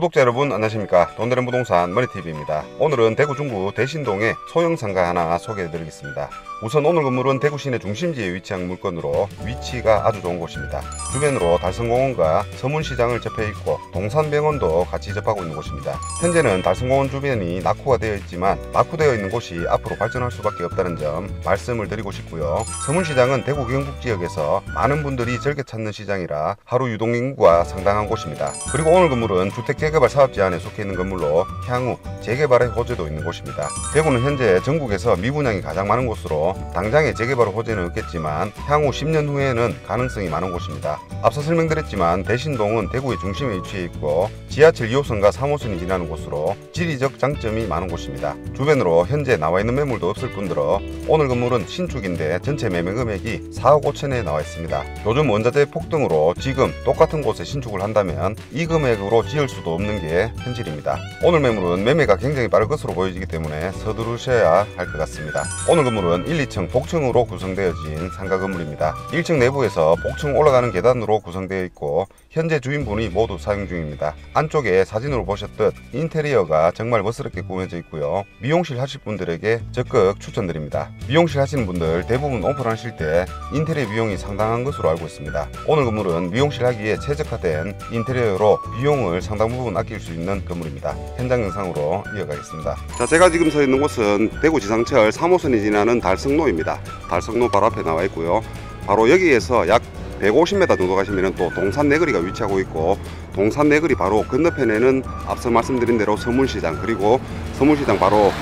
구독자 여러분 안녕하십니까. 돈되는 부동산 머니TV입니다. 오늘은 대구 중구 대신동에 소형 상가 하나 소개해 드리겠습니다. 우선 오늘 건물은 대구 시내 중심지에 위치한 물건으로 위치가 아주 좋은 곳입니다. 주변으로 달성공원과 서문시장을 접해 있고 동산병원도 같이 접하고 있는 곳입니다. 현재는 달성공원 주변이 낙후가 되어 있지만 낙후되어 있는 곳이 앞으로 발전할 수밖에 없다는 점 말씀을 드리고 싶고요. 서문시장은 대구 경북지역에서 많은 분들이 즐겨 찾는 시장이라 하루 유동인구가 상당한 곳입니다. 그리고 오늘 건물은 주택재개발 사업제안에 속해 있는 건물로 향후 재개발의 호재도 있는 곳입니다. 대구는 현재 전국에서 미분양이 가장 많은 곳으로 당장의 재개발 호재는 없겠지만 향후 10년 후에는 가능성이 많은 곳입니다. 앞서 설명드렸지만 대신동은 대구의 중심에 위치해 있고 지하철 2호선과 3호선이 지나는 곳으로 지리적 장점이 많은 곳입니다. 주변으로 현재 나와 있는 매물도 없을 뿐더러 오늘 건물은 신축인데 전체 매매 금액이 4억 5천에 나와 있습니다. 요즘 원자재 폭등으로 지금 똑같은 곳에 신축을 한다면 이 금액으로 지을 수도 없는 게 현실입니다. 오늘 매물은 매매가 굉장히 빠를 것으로 보여지기 때문에 서두르셔야 할 것 같습니다. 오늘 건물은 1, 2층 복층으로 구성되어진 상가 건물입니다. 1층 내부에서 복층 올라가는 계단으로 구성되어 있고 현재 주인분이 모두 사용 중입니다. 안쪽에 사진으로 보셨듯 인테리어가 정말 멋스럽게 꾸며져 있고요. 미용실 하실 분들에게 적극 추천드립니다. 미용실 하시는 분들 대부분 오픈하실 때 인테리어 비용이 상당한 것으로 알고 있습니다. 오늘 건물은 미용실 하기에 최적화된 인테리어로 비용을 상당 부분 아낄 수 있는 건물입니다. 현장 영상으로 이어가겠습니다. 자, 제가 지금 서 있는 곳은 대구 지상철 3호선이 지나는 달성로입니다. 달성로 바로 앞에 나와 있고요. 바로 여기에서 약 150m 정도 가시면 또 동산내거리가 위치하고 있고 동산내거리 바로 건너편에는 앞서 말씀드린 대로 서문시장, 그리고 서문시장 바로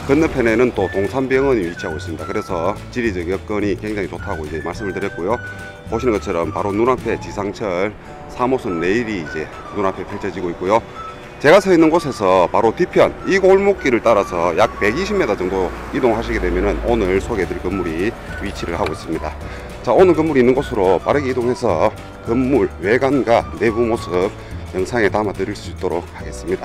건너편에는 또 동산병원이 위치하고 있습니다. 그래서 지리적 여건이 굉장히 좋다고 이제 말씀을 드렸고요. 보시는 것처럼 바로 눈앞에 지상철 3호선 레일이 이제 눈앞에 펼쳐지고 있고요. 제가 서 있는 곳에서 바로 뒤편 이 골목길을 따라서 약 120m 정도 이동하시게 되면 오늘 소개해드릴 건물이 위치를 하고 있습니다. 자, 오늘 건물이 있는 곳으로 빠르게 이동해서 건물 외관과 내부 모습 영상에 담아 드릴 수 있도록 하겠습니다.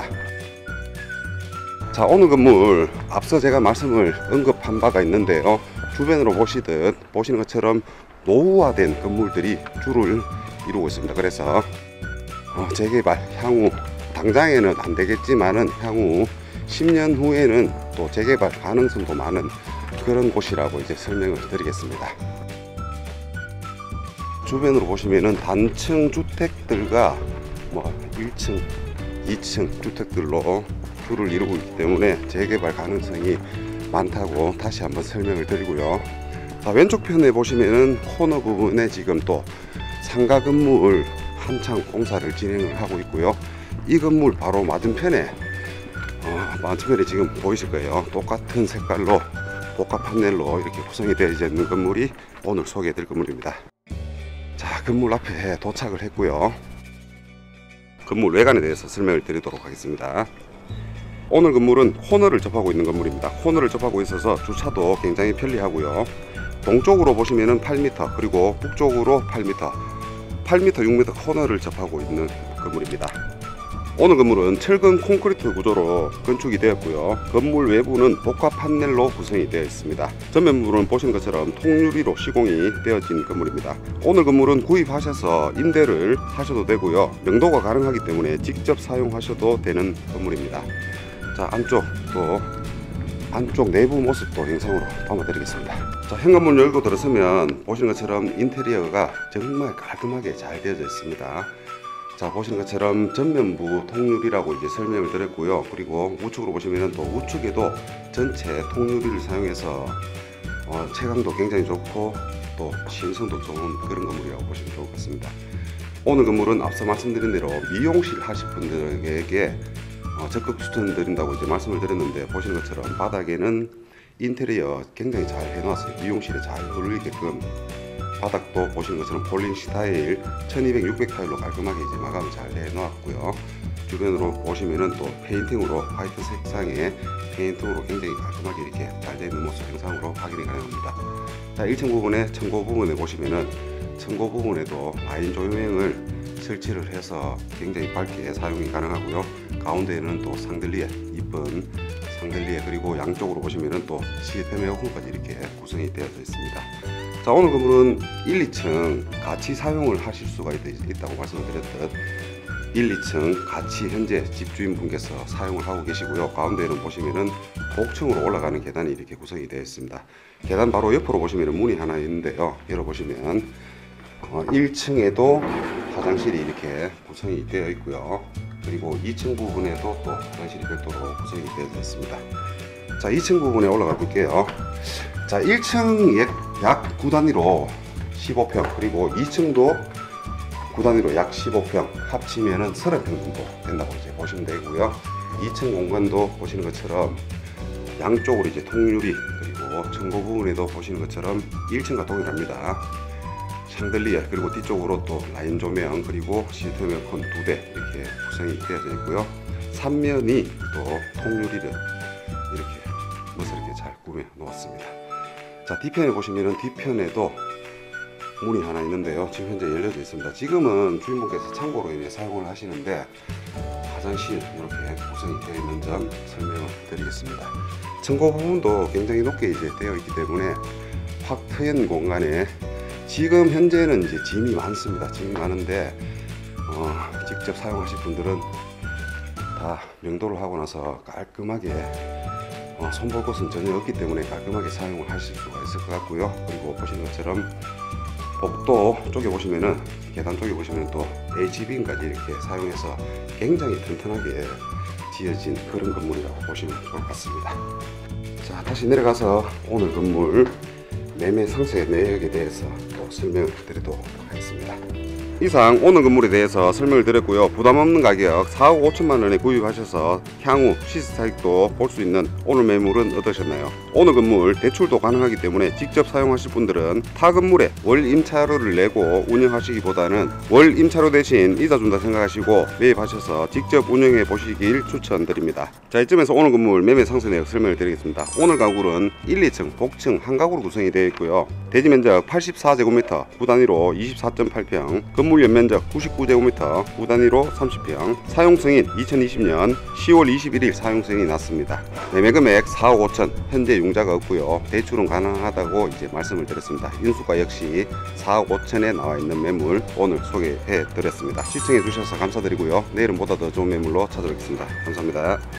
자, 오늘 건물 앞서 제가 말씀을 언급한 바가 있는데요. 주변으로 보시는 것처럼 노후화된 건물들이 줄을 이루고 있습니다. 그래서 재개발 향후 당장에는 안 되겠지만은 향후 10년 후에는 또 재개발 가능성도 많은 그런 곳이라고 이제 설명을 드리겠습니다. 주변으로 보시면은 단층 주택들과 1층, 2층 주택들로 줄을 이루고 있기 때문에 재개발 가능성이 많다고 다시 한번 설명을 드리고요. 자, 왼쪽 편에 보시면은 코너 부분에 지금 또 상가 건물 한창 공사를 진행을 하고 있고요. 이 건물 바로 맞은편에 지금 보이실 거예요. 똑같은 색깔로 복합 판넬로 이렇게 구성이 되어 있는 건물이 오늘 소개해 드릴 건물입니다. 자, 건물 앞에 도착을 했고요. 건물 외관에 대해서 설명을 드리도록 하겠습니다. 오늘 건물은 코너를 접하고 있는 건물입니다. 코너를 접하고 있어서 주차도 굉장히 편리하고요. 동쪽으로 보시면은 8m, 그리고 북쪽으로 8m, 6m 코너를 접하고 있는 건물입니다. 오늘 건물은 철근 콘크리트 구조로 건축이 되었고요. 건물 외부는 복합 판넬로 구성이 되어 있습니다. 전면부는 보시는 것처럼 통유리로 시공이 되어진 건물입니다. 오늘 건물은 구입하셔서 임대를 하셔도 되고요. 명도가 가능하기 때문에 직접 사용하셔도 되는 건물입니다. 자, 안쪽 내부 모습도 영상으로 담아드리겠습니다. 자, 현관문 열고 들어서면 보시는 것처럼 인테리어가 정말 깔끔하게 잘 되어져 있습니다. 자, 보시는 것처럼 전면부 통유리라고 이제 설명을 드렸고요. 그리고 우측으로 보시면 또 우측에도 전체 통유리를 사용해서 채광도 굉장히 좋고 또 신성도 좋은 그런 건물이라고 보시면 좋을 것 같습니다. 오늘 건물은 앞서 말씀드린 대로 미용실 하실 분들에게 적극 추천드린다고 이제 말씀을 드렸는데 보시는 것처럼 바닥에는 인테리어 굉장히 잘 해놨어요. 미용실에 잘 어울리게끔. 바닥도 보시는 것처럼 폴링 스타일 1200, 600 타일로 깔끔하게 이제 마감이 잘 해놓았고요. 주변으로 보시면은 또 페인팅으로 화이트 색상의 페인팅으로 굉장히 깔끔하게 이렇게 잘 되어 있는 모습 영상으로 확인이 가능합니다. 자, 1층 부분에 천고 부분에 보시면은 천고 부분에도 라인 조명을 설치를 해서 굉장히 밝게 사용이 가능하고요. 가운데에는 또 샹들리에, 이쁜 샹들리에, 그리고 양쪽으로 보시면은 또 시스템 에어컨까지 이렇게 구성이 되어져 있습니다. 자, 오늘 건물은 1, 2층 같이 사용을 하실 수가 있다고 말씀을 드렸듯 1, 2층 같이 현재 집주인분께서 사용을 하고 계시고요. 가운데는 보시면은 복층으로 올라가는 계단이 이렇게 구성이 되어 있습니다. 계단 바로 옆으로 보시면은 문이 하나 있는데요. 열어보시면 1층에도 화장실이 이렇게 구성이 되어 있고요. 그리고 2층 부분에도 또 화장실이 별도로 구성이 되어 있습니다. 자, 2층 부분에 올라가 볼게요. 자, 1층 약 9단위로 15평, 그리고 2층도 9단위로 약 15평, 합치면은 30평 정도 된다고 이제 보시면 되고요. 2층 공간도 보시는 것처럼 양쪽으로 이제 통유리, 그리고 층고 부분에도 보시는 것처럼 1층과 동일합니다. 샹들리에, 그리고 뒤쪽으로 또 라인 조명, 그리고 시트 에어컨 2대 이렇게 구성이 되어져 있고요. 3면이 또 통유리를 이렇게 멋스럽게 잘 꾸며 놓았습니다. 자, 뒤편에 보시면은 뒤편에도 문이 하나 있는데요. 지금 현재 열려져 있습니다. 지금은 주인분께서 창고로 이제 사용을 하시는데 화장실 이렇게 구성이 되어 있는 점 설명을 드리겠습니다. 층고 부분도 굉장히 높게 이제 되어 있기 때문에 확 트인 공간에 지금 현재는 이제 짐이 많습니다. 짐이 많은데 직접 사용하실 분들은 다 명도를 하고 나서 깔끔하게 손볼 곳은 전혀 없기 때문에 깔끔하게 사용을 하실 수가 있을 것 같고요. 그리고 보시는 것처럼 복도 쪽에 보시면은, 계단 쪽에 보시면 또 HBM까지 이렇게 사용해서 굉장히 튼튼하게 지어진 그런 건물이라고 보시면 좋을 것 같습니다. 자, 다시 내려가서 오늘 건물 매매 상세 내역에 대해서 또 설명을 드리도록 하겠습니다. 이상 오늘 건물에 대해서 설명을 드렸고요. 부담없는 가격 4억 5천만 원에 구입하셔서 향후 시세차익도 볼 수 있는 오늘 매물은 어떠셨나요? 오늘 건물 대출도 가능하기 때문에 직접 사용하실 분들은 타 건물에 월 임차료를 내고 운영하시기보다는 월 임차료 대신 이자 준다 생각하시고 매입하셔서 직접 운영해 보시길 추천드립니다. 자, 이쯤에서 오늘 건물 매매 상세 내역 설명을 드리겠습니다. 오늘 가구는 1, 2층 복층 한 가구로 구성이 되어 있고요. 대지 면적 84제곱미터, 9단위로 24.8평, 건물 연면적 99제곱미터, 9단위로 30평, 사용승인 2020년 10월 21일 사용승인이 났습니다. 매매 금액 4억 5천, 현재 융자가 없고요. 대출은 가능하다고 이제 말씀을 드렸습니다. 인수가 역시 4억 5천에 나와 있는 매물 오늘 소개해 드렸습니다. 시청해 주셔서 감사드리고요. 내일은 보다 더 좋은 매물로 찾아뵙겠습니다. 감사합니다.